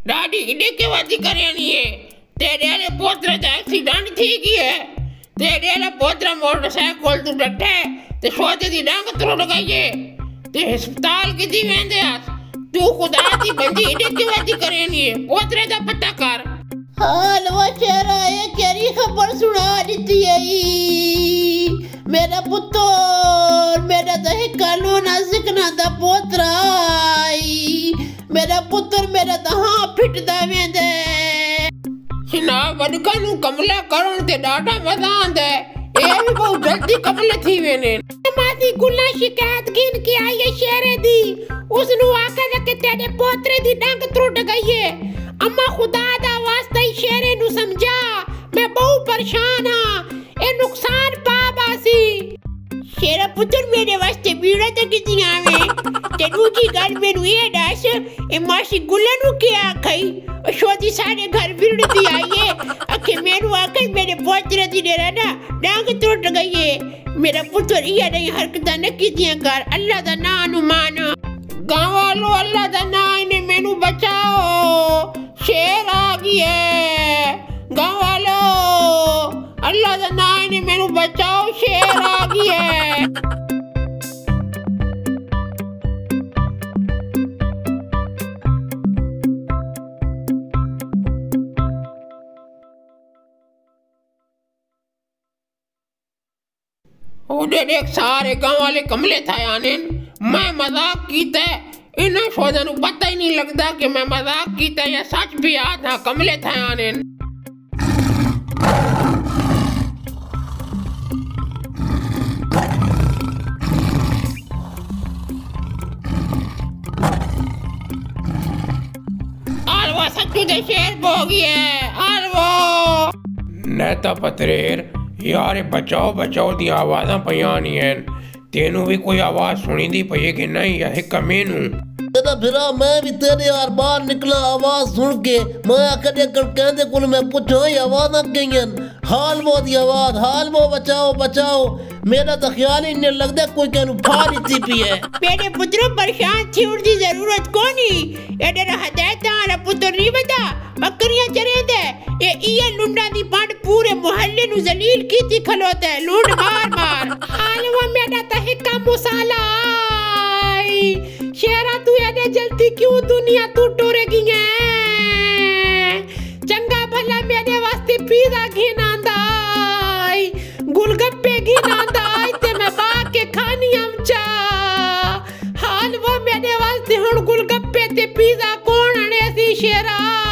Daddy इडे के वादी करे नहीं है तेरे वाले पोतरा का एक्सीडेंट थी की है तेरे वाला पोतरा मोटरसाइकिल तू डटे ते सोचे दी डांग तोड़ लगाइए ते अस्पताल की दी वेंदे आस तू खुदा दी बंदी इडे के वादी करे नहीं है पोतरे दा पता कर। हाल वो चेहरा ये केरी खबर सुना दी है मेरा पुत्र मेरा दही कालू ना सिकना दा पोतरा मेरा पुत्र मेरा दहा फिट दा वेंदे हिना वडका नु कमला करण ते डाटा मजांद है ए भी बहुत जल्दी कमले थी वेने मासी गुल्ला शिकायत गिन के आई है शेरे दी उसनु आकर के तेरे पोतरे दी डंग त्रुट गई है अम्मा खुदा दा वास्ता ही शेरे नु समझा मैं बहुत परेशान हां ए नुकसान पाबासी शेरा पुत्र मेरे वास्ते बीड़ा ते किती आवे ते दूजी गल मेनू ये दस ए मासी गुल्ला नु क्या खई शोदी सारे घर बिरड़ी आई है अखे मेनू आके मेरे पोतरे दी डेरा ना डांग त्रुट गई है मेरा पुत्र ये नहीं हरकतां न कीतियां कर अल्लाह दा नाम नु मान गांव वालों अल्लाह दा नाम ने मेनू बचाओ शेर आ गया गांव वालों अल्लाह दा नाम ने मेनू बचाओ शेर आ गया। देख सारे गांव वाले कमले था यानी मैं मजाक कीता इन्हें सोचने पता ही नहीं लगता कि मैं मजाक कीता या सच भी याद था कमले था यानी आलवा सच्चू दे शेर बोगी है आलवा नेता पत्रेर यार बचाओ बचाओ दी आवाज़ां पईयां नहीं हैं तेनू भी कोई आवाज़ सुनी दी पई कि नहीं या हिक मैनू तेरा फिरा मैं भी तेरे यार बाहर निकला आवाज़ सुन के मैं आकर कहंदे कुल मैं पूछो ये आवाज़ां कईयां हाल वो दी आवाज़ हाल वो बचाओ बचाओ मेरा तो ख्याल ही नहीं लगता कोई कहनू फाड़ इतनी पी है मेरे पुत्रों परेशान थी उड़दी जरूरत कोनी एडे हदायत वाला पुत्र नहीं बता बकरियां चरे दे ये लुंडा दी पांड पूरे मोहल्ले नु जलील कीती खलोता है लूंड मार मार हाल वो मेरा तहका मुसाला शेरा तू एडे जल्दी क्यों दुनिया तू टुरेगी है चंगा भला मेरे वास्ते पिज़्ज़ा घिनांदा गुलगप्पे घिनांदा ते मैं बाग के खानी आमचा हाल वो मेरे वास्ते हुन गुलगप्पे ते पिज़्ज़ा कौन आने सी शेरा